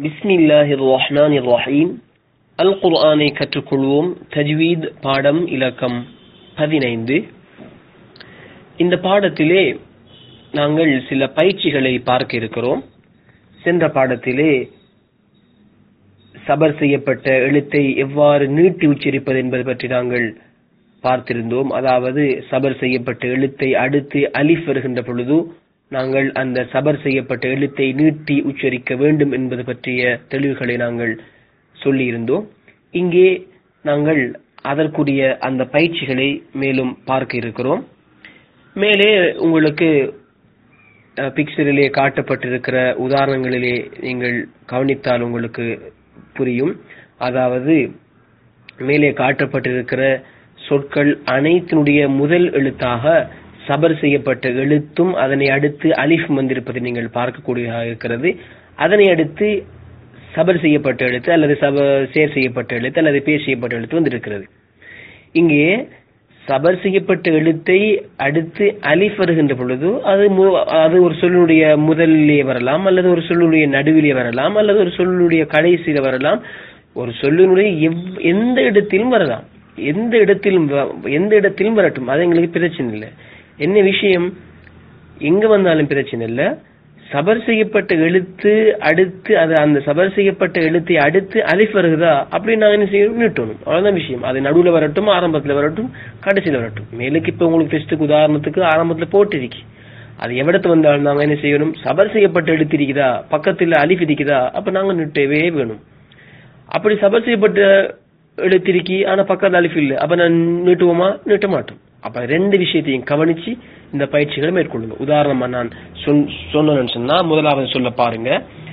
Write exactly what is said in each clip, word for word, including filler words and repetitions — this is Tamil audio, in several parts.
பிஸ்மில்லாஹிர் ரஹ்மானிர் ரஹீம். அல் குர்ஆனை கற்றுக்கொள்வோம். தஜ்வீத் பாடம் இலக்கம் பதினைந்து. இந்த பாடத்திலே நாங்கள் சில பயிற்சிகளை பார்க்க இருக்கிறோம். சென்ற பாடத்திலே சபர் செய்யப்பட்ட எழுத்தை எவ்வாறு நீட்டி உச்சரிப்பது என்பது பற்றி நாங்கள் பார்த்திருந்தோம். அதாவது சபர் செய்யப்பட்ட எழுத்தை அடுத்து அலிஃப் வருகின்ற பொழுது நாங்கள் அந்த சபர் செய்யப்பட்ட எழுத்தை நீட்டி உச்சரிக்க வேண்டும் என்பது பற்றிய தெளிவுகளை நாங்கள் சொல்லியிருந்தோம். இங்கே நாங்கள் அதற்குரிய அந்த பயிற்சிகளை மேலும் பார்க்க இருக்கிறோம். மேலே உங்களுக்கு பிக்சரிலே காட்டப்பட்டிருக்கிற உதாரணங்களிலே நீங்கள் கவனித்தால் உங்களுக்கு புரியும். அதாவது மேலே காட்டப்பட்டிருக்கிற சொற்கள் அனைத்தினுடைய முதல் எழுத்தாக சபர் செய்யப்பட்ட எழுத்தும் அதனை அடுத்து அலிஃப் வந்திருப்பதை நீங்கள் பார்க்கக்கூடியதாக இருக்கிறது. அதனை அடுத்து சபர் செய்யப்பட்ட எழுத்து அல்லது சப சேர் செய்யப்பட்ட எழுத்து அல்லது பேர் செய்யப்பட்ட எழுத்து வந்திருக்கிறது. இங்கே சபர் செய்யப்பட்ட எழுத்தை அடுத்து அலிஃப் வருகின்ற பொழுது அது அது ஒரு சொல்லுடைய முதலிலே வரலாம், அல்லது ஒரு சொல்லுடைய நடுவிலே வரலாம், அல்லது ஒரு சொல்லுடைய கடைசியில வரலாம். ஒரு சொல்லினுடைய எந்த இடத்திலும் வரலாம், எந்த இடத்திலும் எந்த இடத்திலும் வரட்டும், அது எங்களுக்கு பிரச்சனை இல்லை. என்ன விஷயம், எங்க வந்தாலும் பிரச்சனை இல்லை. சபர் செய்யப்பட்ட எழுத்து அடுத்து அது அந்த சபர் செய்யப்பட்ட எழுத்தை அடுத்து அலிஃப் வருகிறதா அப்படின்னு நாங்கள் என்ன செய்யணும், நீட்டணும். அவ்வளவுதான் விஷயம். அது நடுவில் வரட்டும், ஆரம்பத்தில் வரட்டும், கடைசியில் வரட்டும். மேலுக்கு இப்ப உங்களுக்கு டெஸ்ட்டுக்கு உதாரணத்துக்கு ஆரம்பத்துல போட்டிருக்கு, அது எவ்வளத்து வந்தாலும் நாங்க என்ன செய்யணும், சபர் செய்யப்பட்ட எழுத்து இருக்குதா, பக்கத்தில் அலிஃப் இருக்குதா, அப்ப நாங்க நீட்டவே வேணும். அப்படி சபர் செய்யப்பட்ட எழுத்திருக்கி ஆனா பக்கத்து அலிஃப் இல்லை, அப்ப நான் நீட்டுவோமா, நீட்ட மாட்டோம். அப்ப ரெண்டு விஷயத்தையும் கவனிச்சு இந்த பயிற்சிகளை மேற்கொள்ளுங்க. உதாரணமா நான் சொன்னேன்னு சொன்னா முதலாவது சொல்ல பாருங்க,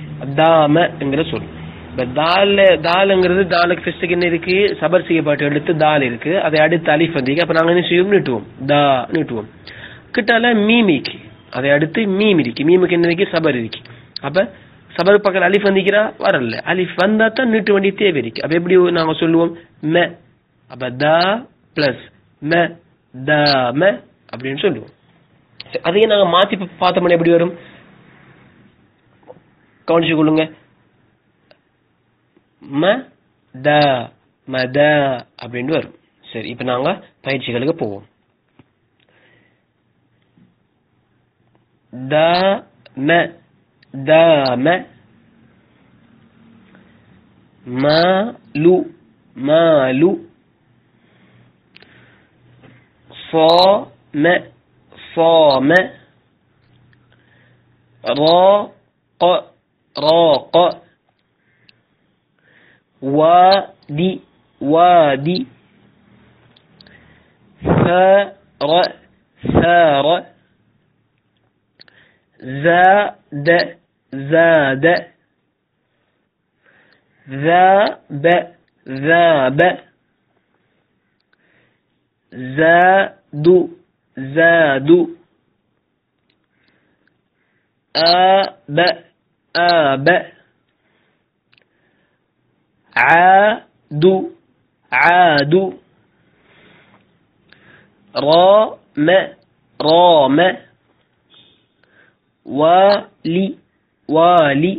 தாமங்கிற சொல். இப்ப தால தாலுங்கிறது தாலுக்கு ஃபர்ஸ்ட்டுக்கு என்ன இருக்கு, சபர் செய்யப்பட்ட எழுத்து தால் இருக்கு, அதை அடுத்து அலிஃப் வந்திருக்கு. அப்ப நாங்க என்ன செய்வோம், நீட்டுவோம், தா நீட்டுவோம். கிட்டால மீம் இருக்கு, அதை அடுத்து மீம் இருக்கு, மீமுக்கு என்ன இருக்கு, சபர் இருக்கு. அப்ப சபர் பக்கம் அலிஃப் வந்திக்கிறா, வரல, அலிஃப் வந்தா தான் நீட்டு வேண்டிய தேவை இருக்கு. அப்ப எப்படி நாங்க சொல்லுவோம், ம, அப்ப தா பிளஸ் ம தாம அப்படின்னு சொல்லுவோம். அதையே நாங்க மாத்தி பார்த்தோம்னா எப்படி வரும், கவனிச்சு கொள்ளுங்க. ம த மத அப்படின்னு வரும். சரி, இப்ப நாங்க பயிற்சிகளுக்கு போவோம். த ம தாம, மாலு மாலு, صام صام، راق راق، وادي وادي، ثار ثار، زاد زاد، ذاب ذاب، زادو زادو، آب آب، عادو عادو، رام رام، والي والي،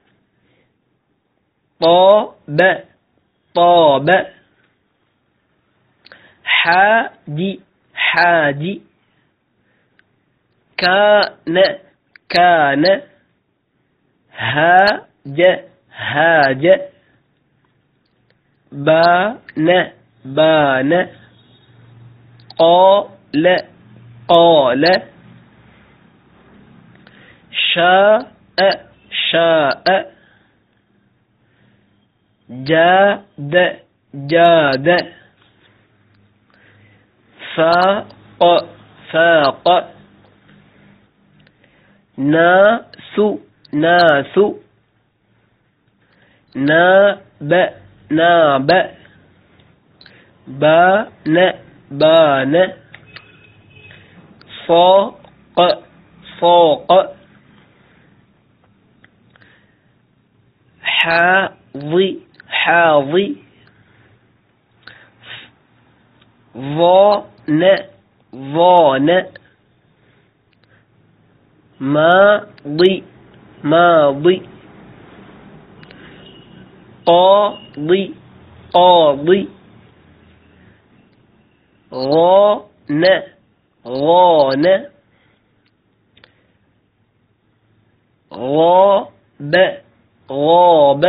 طاب طاب، حاجي حاجي، كان كان، هاج هاج، بان بان، قال قال، شاء شاء، جاد جاد، فاق فاق، ناس ناس، ناب ناب، بان بان، فوق فوق، حاضي حاضي، ظان ظان، ماضي ماضي، قاضي قاضي غان غان غاب غاب.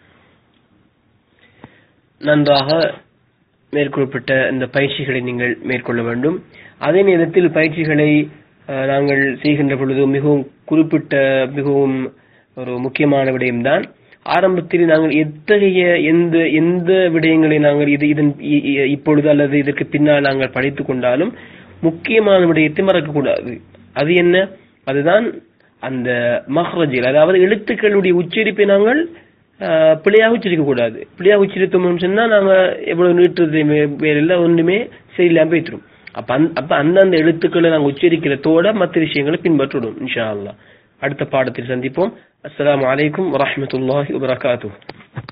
நன்றாக மேற்கொள்ளப்பட்ட இந்த பயிற்சிகளை நீங்கள் மேற்கொள்ள வேண்டும். அதே நேரத்தில் பயிற்சிகளை நாங்கள் செய்கின்ற பொழுது மிகவும் குறிப்பிட்ட மிகவும் ஒரு முக்கியமான விடயம்தான், ஆரம்பத்தில் நாங்கள் எத்தகைய எந்த எந்த விடயங்களை நாங்கள் இது இதன் இப்பொழுது அல்லது இதற்கு பின்னால் நாங்கள் படித்துக் கொண்டாலும் முக்கியமான விடயத்தை மறக்கக்கூடாது. அது என்ன? அதுதான் அந்த மஹ்ரஜில், அதாவது எழுத்துக்களுடைய உச்சரிப்பை நாங்கள் பிழையாக உச்சரிக்க கூடாது. பிழையாக உச்சரித்தோம்னு சொன்னா நாங்க எவ்வளவு நீட்டுறது வேற ஒன்றுமே சரியில்லாம போயிட்டுரும். அப்ப அப்ப அந்தந்த எழுத்துக்களை நாங்கள் உச்சரிக்கிறதோட மற்ற விஷயங்களை பின்பற்றிடும். இன்ஷா அல்லாஹ் அடுத்த பாடத்தில் சந்திப்போம். அஸ்ஸலாமு அலைக்கும் வரஹ்மத்துல்லாஹி வபரகாத்துஹு.